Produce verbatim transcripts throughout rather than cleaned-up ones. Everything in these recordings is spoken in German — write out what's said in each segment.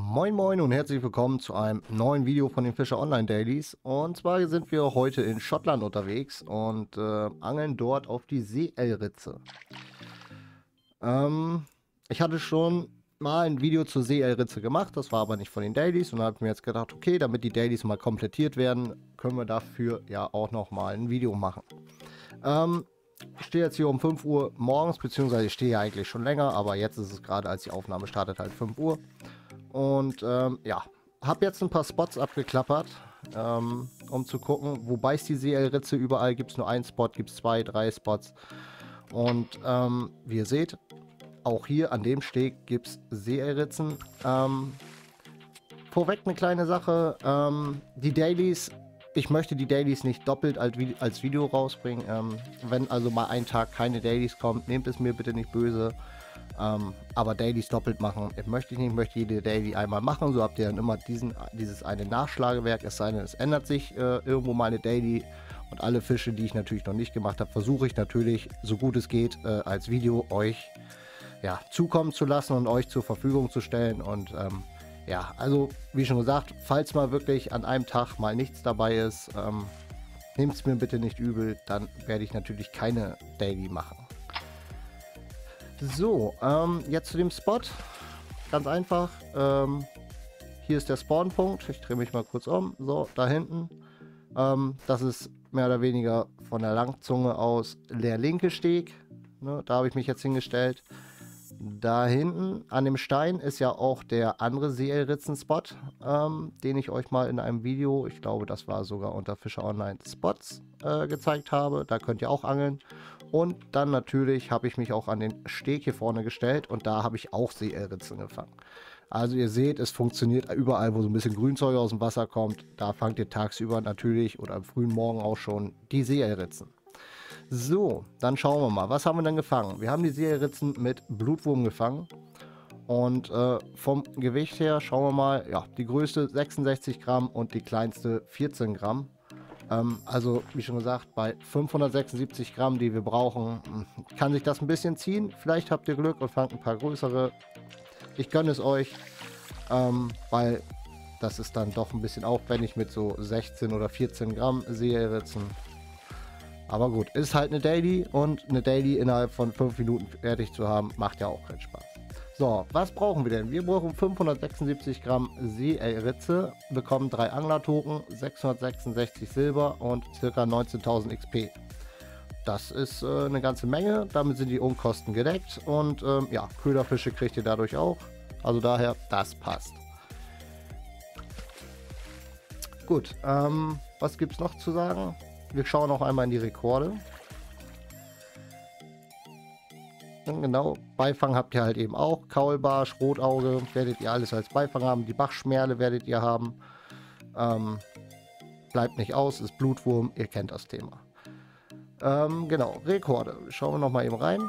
Moin Moin und herzlich willkommen zu einem neuen Video von den Fischer Online Dailies. Und zwar sind wir heute in Schottland unterwegs und äh, angeln dort auf die Seeelritze. Ähm, ich hatte schon mal ein Video zur Seeelritze gemacht, das war aber nicht von den Dailies. Und da habe ich mir jetzt gedacht, okay, damit die Dailies mal komplettiert werden, können wir dafür ja auch noch mal ein Video machen. Ähm, Ich stehe jetzt hier um fünf Uhr morgens, beziehungsweise ich stehe ja eigentlich schon länger, aber jetzt ist es gerade, als die Aufnahme startet, halt fünf Uhr. Und ähm, ja, habe jetzt ein paar Spots abgeklappert, ähm, um zu gucken, wo beißt die Seeelritze. Überall gibt es nur einen Spot, gibt es zwei, drei Spots. Und ähm, wie ihr seht, auch hier an dem Steg gibt es Seeelritzen. Ähm, vorweg eine kleine Sache, ähm, die Dailies, ich möchte die Dailies nicht doppelt als, als Video rausbringen. Ähm, wenn also mal ein Tag keine Dailies kommt, nehmt es mir bitte nicht böse. Ähm, aber Dailies doppelt machen möchte ich nicht, ich möchte jede Daily einmal machen, so habt ihr dann immer diesen, dieses eine Nachschlagewerk, es sei denn, es ändert sich äh, irgendwo mal eine Daily. Und alle Fische, die ich natürlich noch nicht gemacht habe, versuche ich natürlich, so gut es geht, äh, als Video euch ja, zukommen zu lassen und euch zur Verfügung zu stellen. Und ähm, ja, also wie schon gesagt, falls mal wirklich an einem Tag mal nichts dabei ist, ähm, nehmt es mir bitte nicht übel, dann werde ich natürlich keine Daily machen. So, ähm, jetzt zu dem Spot. Ganz einfach. Ähm, hier ist der Spawnpunkt. Ich drehe mich mal kurz um. So, da hinten. Ähm, das ist mehr oder weniger von der Langzunge aus der linke Steg. Ne, da habe ich mich jetzt hingestellt. Da hinten an dem Stein ist ja auch der andere Seeelritzen-Spot, ähm, den ich euch mal in einem Video, ich glaube, das war sogar unter Fischer Online Spots, äh, gezeigt habe. Da könnt ihr auch angeln. Und dann natürlich habe ich mich auch an den Steg hier vorne gestellt und da habe ich auch Seeelritzen gefangen. Also ihr seht, es funktioniert überall, wo so ein bisschen Grünzeug aus dem Wasser kommt. Da fangt ihr tagsüber natürlich oder am frühen Morgen auch schon die Seeelritzen. So, dann schauen wir mal, was haben wir denn gefangen? Wir haben die Seeelritzen mit Blutwurm gefangen. Und äh, vom Gewicht her schauen wir mal, ja, die größte sechsundsechzig Gramm und die kleinste vierzehn Gramm. Ähm, also, wie schon gesagt, bei fünfhundertsechsundsiebzig Gramm, die wir brauchen, kann sich das ein bisschen ziehen. Vielleicht habt ihr Glück und fangt ein paar größere. Ich gönne es euch, ähm, weil das ist dann doch ein bisschen aufwendig mit so sechzehn oder vierzehn Gramm Seeelritzen. Aber gut, ist halt eine Daily und eine Daily innerhalb von fünf Minuten fertig zu haben, macht ja auch keinen Spaß. So, was brauchen wir denn? Wir brauchen fünfhundertsechsundsiebzig Gramm Seeelritze, bekommen drei Anglertoken, sechshundertsechsundsechzig Silber und ca. neunzehntausend X P. Das ist äh, eine ganze Menge, damit sind die Unkosten gedeckt und ähm, ja, Köderfische kriegt ihr dadurch auch. Also daher, das passt. Gut, ähm, was gibt es noch zu sagen? Wir schauen noch einmal in die Rekorde. Genau, Beifang habt ihr halt eben auch. Kaulbarsch, Rotauge werdet ihr alles als Beifang haben. Die Bachschmerle werdet ihr haben. Ähm, bleibt nicht aus, ist Blutwurm, ihr kennt das Thema. Ähm, genau, Rekorde. Schauen wir noch mal eben rein.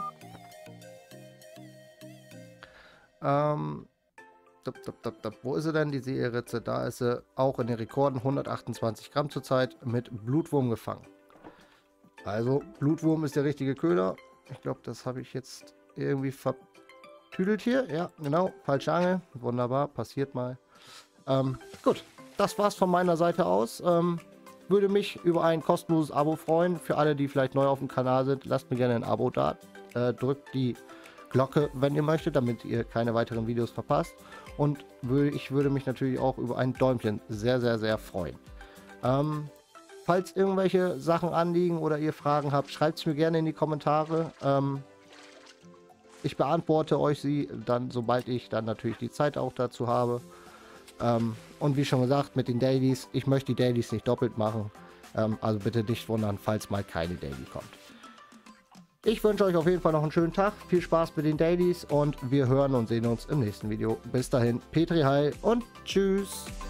Ähm, dop, dop, dop, dop. Wo ist sie denn, die Seeelritze? Da ist sie auch in den Rekorden, hundertachtundzwanzig Gramm zurzeit mit Blutwurm gefangen. Also, Blutwurm ist der richtige Köder. Ich glaube, das habe ich jetzt irgendwie vertüdelt hier. Ja, genau. Falsche Angel. Wunderbar. Passiert mal. Ähm, gut. Das war's von meiner Seite aus. Ähm, würde mich über ein kostenloses Abo freuen. Für alle, die vielleicht neu auf dem Kanal sind, lasst mir gerne ein Abo da. Äh, drückt die Glocke, wenn ihr möchtet, damit ihr keine weiteren Videos verpasst. Und würde, ich würde mich natürlich auch über ein Däumchen sehr, sehr, sehr freuen. Ähm, Falls irgendwelche Sachen anliegen oder ihr Fragen habt, schreibt es mir gerne in die Kommentare. Ähm, ich beantworte euch sie dann, sobald ich dann natürlich die Zeit auch dazu habe. Ähm, und wie schon gesagt, mit den Dailies, ich möchte die Dailies nicht doppelt machen. Ähm, also bitte nicht wundern, falls mal keine Daily kommt. Ich wünsche euch auf jeden Fall noch einen schönen Tag. Viel Spaß mit den Dailies und wir hören und sehen uns im nächsten Video. Bis dahin, Petri Heil und tschüss.